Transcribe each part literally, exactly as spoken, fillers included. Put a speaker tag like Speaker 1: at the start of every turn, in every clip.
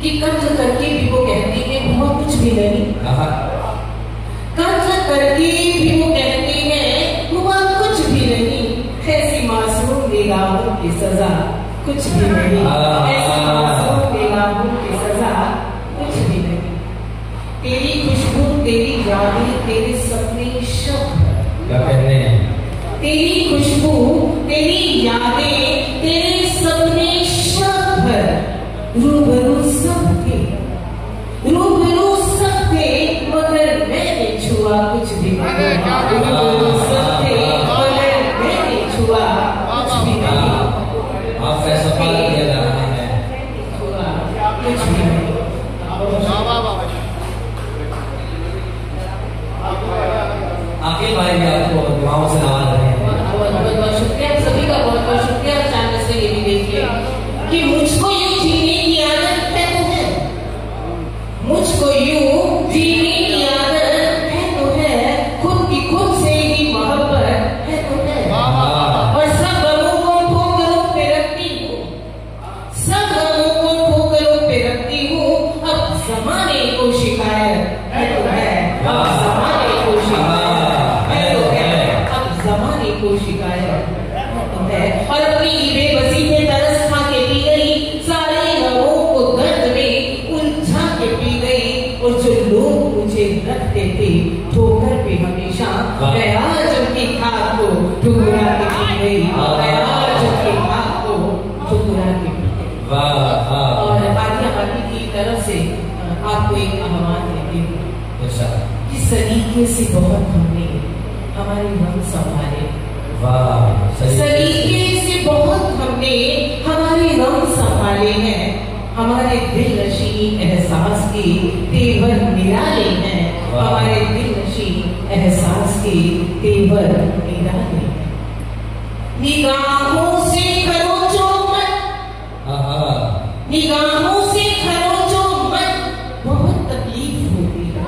Speaker 1: कि कंठ करके भी वो कहती है हुआ कुछ भी नहीं। कंठ करके भी वो कहती है हुआ कुछ भी नहीं, ऐसी मासूम निगाहों की सजा कुछ भी नहीं, ऐसी मासूम निगाहों की सजा कुछ भी नहीं। तेरी खुशबू, तेरी यादें, तेरे सपने शब्द
Speaker 2: क्या कहने हैं?
Speaker 1: तेरी खुशबू, तेरी यादें, तेरे सपने शब्द रूबरू सब थे, रूबरू सब थे, मगर मैंने छुआ कुछ भी नहीं। रूबरू सब थे, मगर मैंने छुआ कुछ भी नहीं।
Speaker 2: आपका सफल किया जा रहा है,
Speaker 1: छुआ कुछ भी नहीं।
Speaker 2: आखिर भाई भी आपको दुआओं से नवाज रहे हैं।
Speaker 1: बहुत बहुत शुक्रिया, सभी का बहुत बहुत शुक्रिया। चैनल से ये भी देखिए कि मुझको यूं जीने की आदत है तो है, मुझको यूं जीने की आदत है तो है, खुद की खुद से ही मोहब्बत है तो है। और सब गमों को ठोकरों पे रखती हूँ, सब गमों को ठोकरों पे रखती हूँ, अब ज़माने को शिकायत है तो है, अब ज़माने को शिकायत है तो है, अब ज़माने को शिकायत है। और अपनी बेबसी में तरस खा के पी गई, सारे गमों को दर्द में उलझा के पी गई। और जो लोग मुझे रखते थे ठोकर पे हमेशा, मैं आज उनकी खाक को ठुकरा के पी गई, मैं आज उनकी खाक को ठुकरा के पी गई। और आलिया भट्ट की तरफ से आपको एक आह्वान देती हूँ कि सलीके से बहुत हमने हमारे मन संभाले, सलीके से बहुत हमने हमारे रंग संभाले हैं, हमारे दिल नशी एहसास के तेवर निराले हैं, हमारे दिल नशी एहसास के तेवर निराले हैं। निगाहों से खरोचो मत, निगाहों से खरोचो मत, बहुत तकलीफ होती है।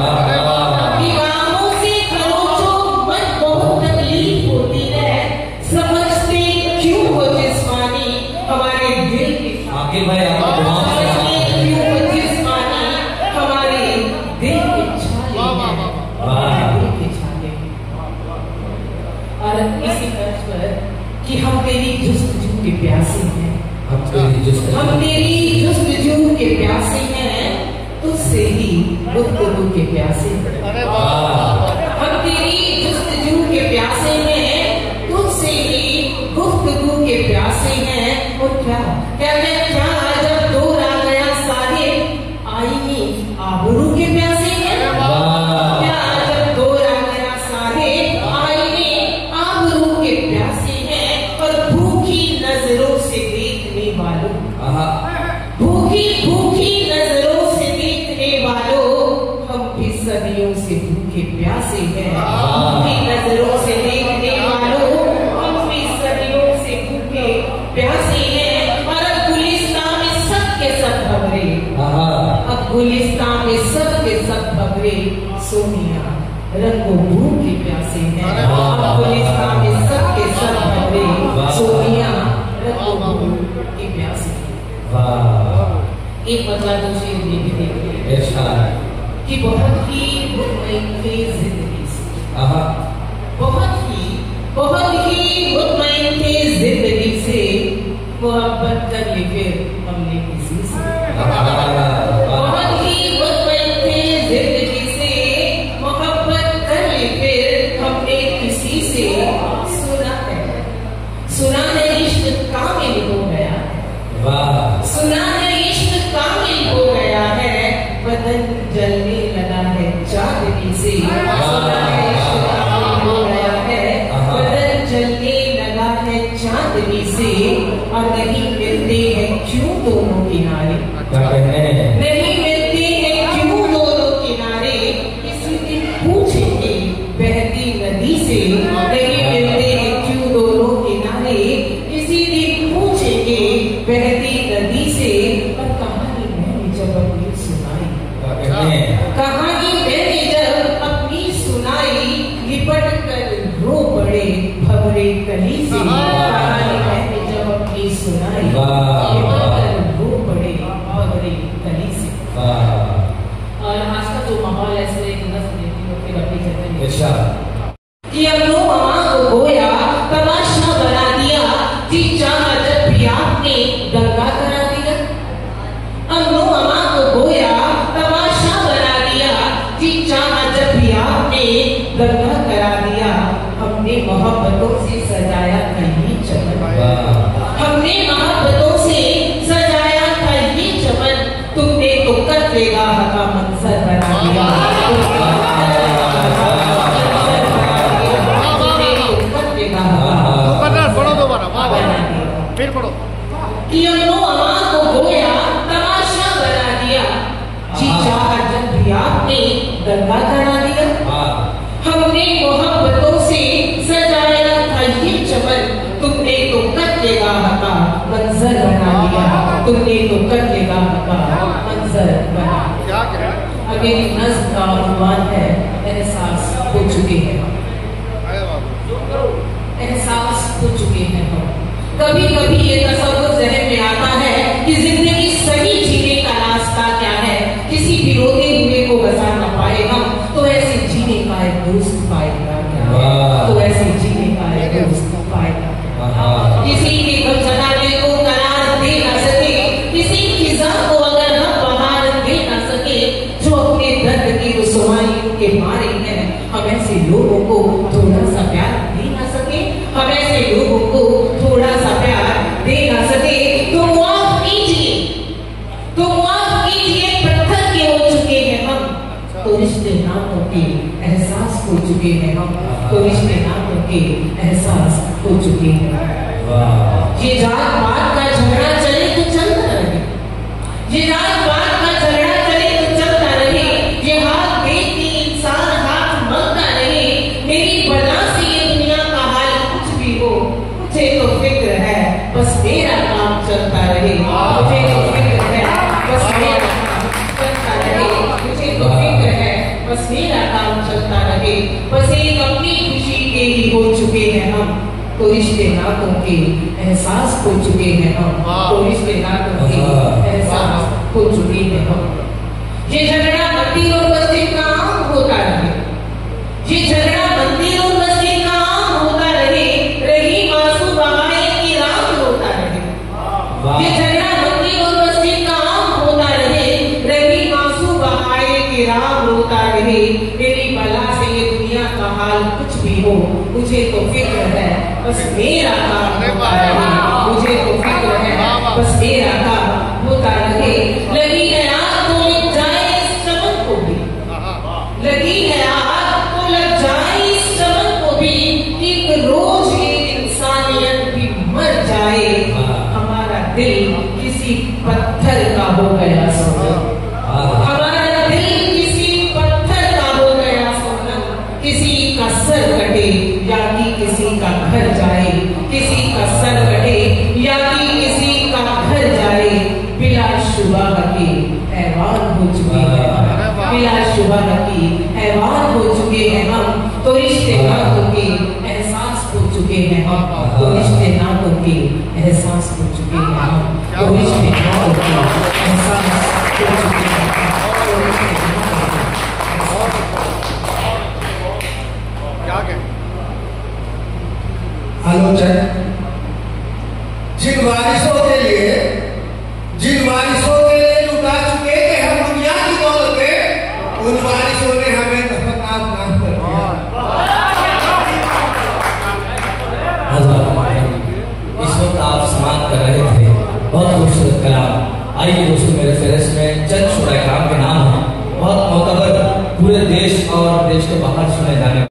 Speaker 1: निगाहों से खरोचो मत, बहुत तकलीफ होती है, समझते क्यों हो जिस्मानी हमारे दिल के
Speaker 2: आखिर भाई आपको
Speaker 1: समझते क्यों हो जिस्मानी हमारे दिल के छाले हैं, हमारे दिल के छाले हैं। और इसी तर्ज पर कि हम तेरी जुस्तजू के प्यासे हैं,
Speaker 2: हम तेरी जुस्तजू
Speaker 1: हम तेरी जुस्तजू के प्यासे हैं, तुझसे ही गुफ्तगू के प्यासे हैं। हम तेरी जुस्तजू के प्यासे हैं, तुझसे ही गुफ्तगू के प्यासे हैं। और क्या क्या मैं क्या जब दूर आ गया साहिब आईने आबरू के प्यासे हैं, क्या जब दूर आ गया साहिब आईने आबरू के प्यासे हैं। और भूखी नजरों से देखने वालों, भूखी भूखी नजरों से देखने वालों, हम भी सदियों से भूखे प्यासे हैं। भूखी नजरों से देखने वालों, हम भी सदियों से भूखे प्यासे हैं। और अब गुलिस्तान में सब के सब भवरे, अब गुलिस्तान में सब के सब भवरे, सोनिया रंगो भूख के प्यासे हैं। अब गुलिस्तान में सब के सब भवरे, सोनिया रंगो भूख के प्यासे हैं। एक बदला तो शेर ये भी देखिए कि बहुत ही मुतमईन थे जिंदगी से, बहुत ही बहुत ही मुतमईन थे जिंदगी से, मोहब्बत कर ले फिर हमने किसी से। बहुत ही मुतमईन थे जिंदगी से, मोहब्बत कर ले फिर हमने किसी से। सुना है सुना है इश्क कामिल हो गया है, सुना है इश्क कामिल हो गया है, बदन जलने लगा है चांदनी से। सुना है इश्क कामिल हो गया है, बदन जलने लगा है चांदनी से। और नहीं मिलते हैं क्यों दोनों किनारे, नहीं मिलते हैं क्यों दोनों किनारे, किसी दिन पूछेंगे बहती नदी से। नहीं मिलते हैं क्यों दोनों किनारे, किसी दिन पूछेंगे बहती नदी से। और कहानी मैंने जब अपनी सुनाई, कहानी मैंने जब अपनी सुनाई, लिपट कर रो पड़े भवरे कली से। कहानी मैंने जब अपनी सुनाई, लिपट कर रो पड़े भवरे मेरी नज़्म का उन्वान है एहसास हो चुके हैं हम, एहसास हो चुके हैं हम। कभी कभी ये तसव्वुर ज़हन में आता है कि जिंदगी सही जीने का रास्ता क्या है। किसी भी रोते हुए को बचा न पाए हम, तो ऐसे जीने का एक दोस्त पाएगा क्या, तो ऐसे जीने का एक दोस्त पाएगा। किसी के गम जनाने को करार दे ना सके, किसी खिजा को अगर हम बहार दे ना सके, जो अपने दर्द की रुसवाइयों के मारे हैं, हम ऐसे लोगों को थोड़ा सा प्यार दे ना सके, हम ऐसे लोगों को थोड़ा सा प्यार दे ना सके। तो माफ कीजिए, तो माफ कीजिए, पत्थर के हो चुके हैं हम, तो रिश्ते नातों के एहसास हो चुके हैं हम, तो रिश्ते नातों के एहसास हो चुके हैं। ये जात पात का झगड़ा चले तो चलता रहे, ये जात पात का झगड़ा चले तो चलता रहे, ये हाथ देती इंसान हाथ मांगता रहे। मेरी बला से ये दुनिया का हाल कुछ भी हो, मुझे तो फिक्र है बस मेरा काम चलता रहे, मुझे तो फिक्र है बस मेरा काम चलता रहे, मुझे तो फिक्र है बस मेरा काम चलता रहे। बस एक अपनी खुशी के ही हो चुके हैं हम, तो रिश्ते नातों के एहसास हो चुके हैं हम, तो रिश्ते नातों के एहसास हो चुके हैं हम। ये झगड़ा मंदिर और मस्जिद का आम होता रहे, ये झगड़ा मंदिर और मस्जिद का आम होता रहे, रही मासूम बहाए की राम होता रहे। ये झगड़ा मंदिर और मस्जिद का आम होता रहे, रही मासूम बहाए की राम होता रहे। मेरी बला से ये दुनिया का हाल कुछ भी हो, मुझे तो फिक्र है बस मेरा काम होता रहे, मुझे तो फिक्र है बस मेरा काम होता रहे। लगी है आग तो लग जाए इस चमन को भी, लगी है आग तो लग जाए इस चमन को भी, एक रोज एक इंसानियत भी मर जाए। हमारा दिल किसी पत्थर का हो गया सोनम, हमारा दिल किसी पत्थर का हो गया सोनम। किसी का सर कटे या कि किसी का घर जाए, किसी का सर कटे या कि किसी का घर जाए, बिला शुबा की हैवान हो चुके हैं, बिला शुबा की हैवान हो चुके हैं हम, तो रिश्ते नातों के एहसास हो चुके हैं हम, तो रिश्ते नातों के एहसास हो चुके हैं हम, तो रिश्ते नातों के एहसास हो चुके हैं हम।
Speaker 3: आलोचन जिन वारिसों के लिए जिन वारिसों के लिए लुटा चुके थे हम दुनिया की दौलतें, उन वारिसों ने हमें दफनात नाम कर दिया।
Speaker 2: इस वक्त आप समाप्त कर रहे थे बहुत खूबसूरत कलाम। आइए दोस्तों, मेरे फेहरिस्त में चंद शुरा-ए-किराम के नाम हैं, बहुत मोतबर, पूरे देश और देश के बाहर सुने जाने